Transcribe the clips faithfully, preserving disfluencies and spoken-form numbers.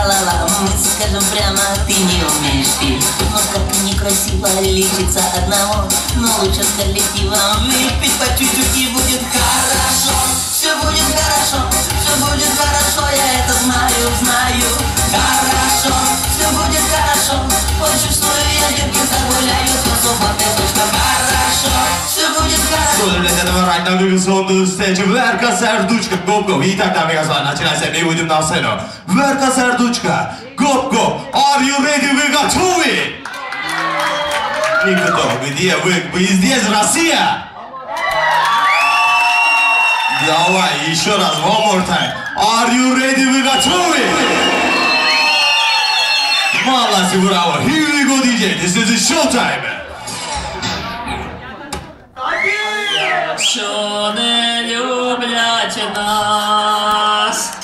ла-ла-ла, мы скажем прямо, ты не умеешь петь. Но как некрасиво лечится одного, но лучше с коллективом выпить по чуть-чуть и будет хорошо. Все будет хорошо, все будет хорошо, я это знаю, знаю. Хорошо, все будет хорошо, почувствую я, девки загуляют, но субботы точно хорошо. Все будет хорошо. So, ladies and gentlemen, right now we will go to the stage. Верка Сердючка-Гоп-гоп. Итак, дамы и господа, начинается, мы выйдем на сцену. Верка Сердючка-Гоп-гоп. Are you ready? We got to it! Никто, где вы? Вы здесь, Россия? Давай, еще раз, one more time. Are you ready? We got to it! Молодцы, браво! Here we go, ди джей. This is the showtime. Що не люблять нас.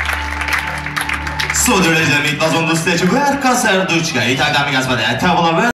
So, ladies and gentlemen, it was on the stage Verka Serduchka. Итак, дамы и господа, это была